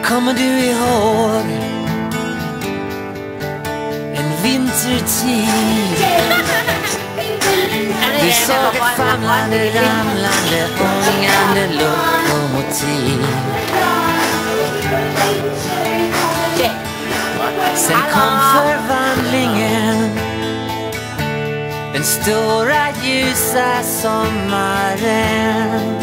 Kommer du ihåg en vintertid? Du såg ett famlande, ramlande, ångande lokomotiv. Sen kom förvandlingen, den stora ljusa sommaren.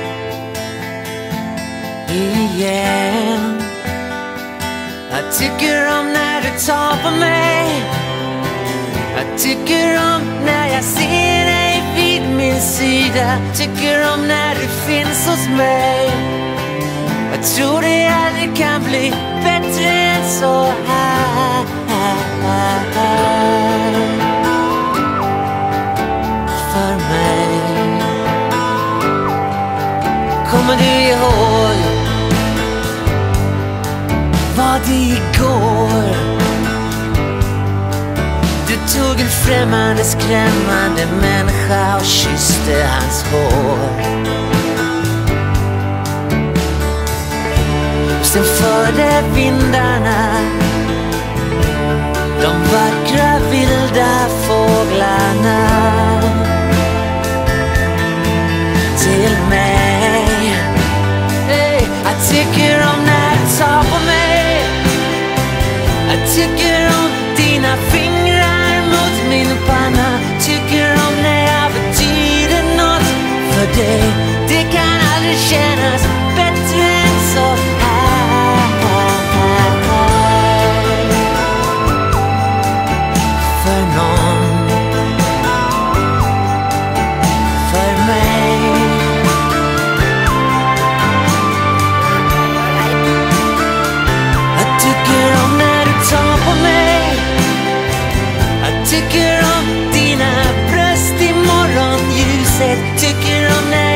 Igen. Jag tycker om när du tar på mig. Jag tycker om när jag ser dig vid min sida. Tycker om när du finns hos mig. Jag tror det aldrig kan bli bättre än så här. För mig. Kommer du ihåg vad det igår? Du tog en främmande, skrämmande människa och kysste hans hår. Sen förde vindarna de vackra vilda fåglarna till mig. Hey, jag tycker om när du tar på mig. Jag tycker om dina fingrar mot min panna. Tycker om när jag betyder något för dig. Det kan aldrig kännas bättre än så här. För någon, för mig. Jag tycker om när du tar på mig. Jag tycker om dina bröst i morgonljuset. Tycker om när